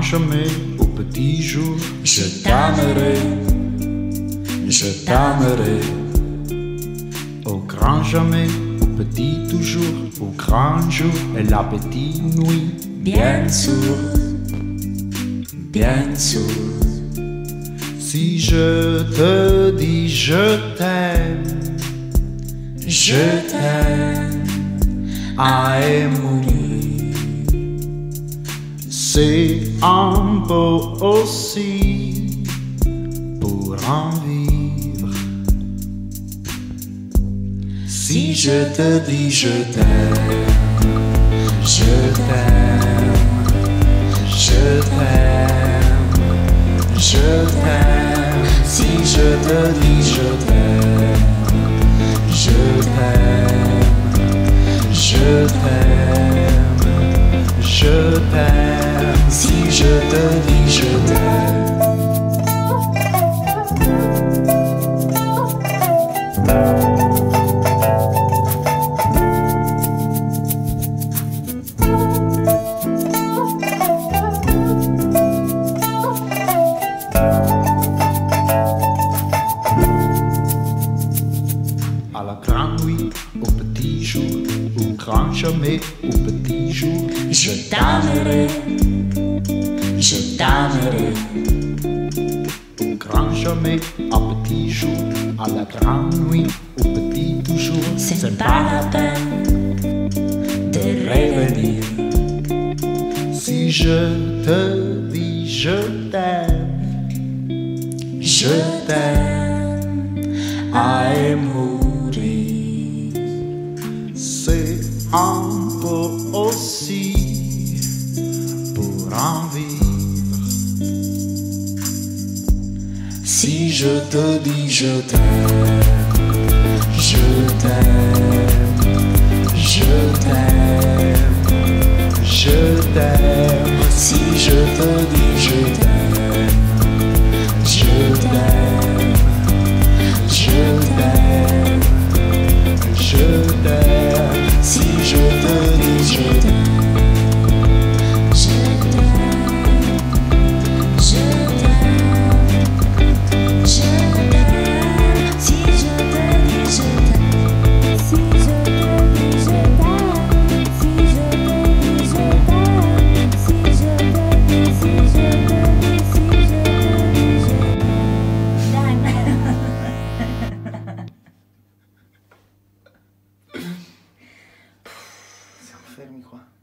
jamais, au petit jour, je t'aimerai, je t'aimerai. Au grand jamais, au petit toujours, au grand jour et la petite nuit, bien sûr, bien sûr. Si je te dis je t'aime, à mourir, c'est un peu aussi pour en vivre. Si je te dis je t'aime, je t'aime, je t'aime, je t'aime. Si je te dis je t'aime, je t'aime, je t'aime, je t'aime. Si je te dis je t'aime. À la grande nuit, au petit jour, au grand jamais, au petit jour, je t'aimerai, je t'aimerai. Au grand jamais, à petit jour, à la grande nuit, au petit toujours, c'est pas la peine de revenir. Si je te dis je t'aime, je t'aime, à mourir, c'est un peu aussi pour en vivre. Si je te dis je t'aime, je t'aime, je t'aime, je t'aime. Si je te dis je t'aime, je t'aime, je t'aime, je t'aime. Si je te dis je t'aime, Je t'aime, je t'aime, je t'aime. Si je te dis je t'aime, si je te dis je t'aime, si je te dis je t'aime, si je te dis, si je te dis, si je te dis je t'aime. C'est un enfer, il croit.